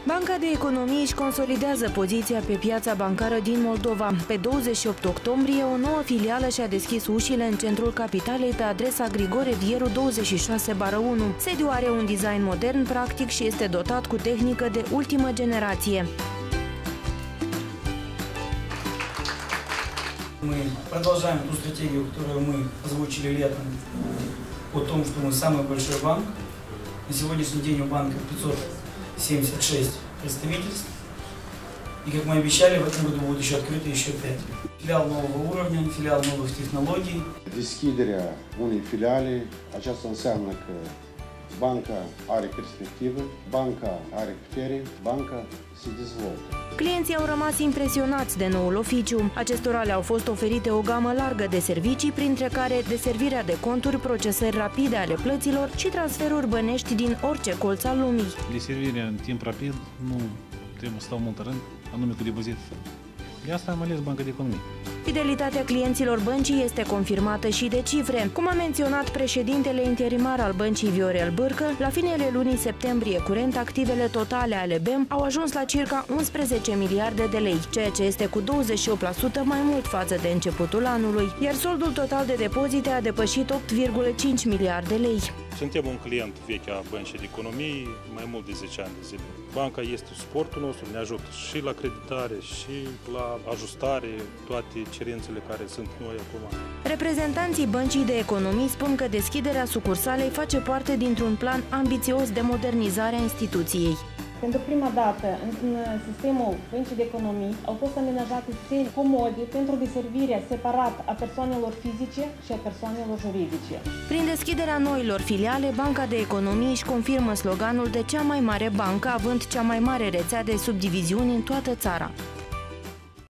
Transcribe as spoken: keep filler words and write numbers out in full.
Banca de Economii își consolidează poziția pe piața bancară din Moldova. Pe douăzeci și opt octombrie, o nouă filială și-a deschis ușile în centrul capitalei pe adresa Grigore Vieru douăzeci și șase bară unu. Sediul are un design modern, practic și este dotat cu tehnică de ultimă generație. Мы продолжаем ту стратегию, которую мы озвучили летом, о том, что мы самый большой банк. На сегодняшний день у банка пятьсот семьдесят шесть представительств. И, как мы обещали, в этом году будут еще открыты еще пять. Филиал нового уровня, филиал новых технологий. Deschiderea unei filiale, aceasta înseamnă că banca are perspectivă, banca are putere, banca se dezvoltă. Clienții au rămas impresionați de noul oficiu. Acestora le-au fost oferite o gamă largă de servicii, printre care deservirea de conturi, procesări rapide ale plăților și transferuri bănești din orice colț al lumii. Deservirea în timp rapid, nu trebuie să stau mult în rând, anume cu depozit. De asta am ales Banca de Economii. Fidelitatea clienților băncii este confirmată și de cifre. Cum a menționat președintele interimar al băncii Viorel Bârcă, la finele lunii septembrie curent, activele totale ale B E M au ajuns la circa unsprezece miliarde de lei, ceea ce este cu douăzeci și opt la sută mai mult față de începutul anului, iar soldul total de depozite a depășit opt virgulă cinci miliarde de lei. Suntem un client vechi a Băncii de Economii, mai mult de zece ani de zile. Banca este suportul nostru, ne ajută și la creditare, și la ajustare, toate cerințele care sunt noi acum. Reprezentanții Băncii de Economii spun că deschiderea sucursalei face parte dintr-un plan ambițios de modernizare a instituției. Pentru prima dată, în sistemul Băncii de Economii au fost amenajate săli comode pentru deservirea separat a persoanelor fizice și a persoanelor juridice. Prin deschiderea noilor filiale, Banca de Economii își confirmă sloganul de cea mai mare bancă, având cea mai mare rețea de subdiviziuni în toată țara.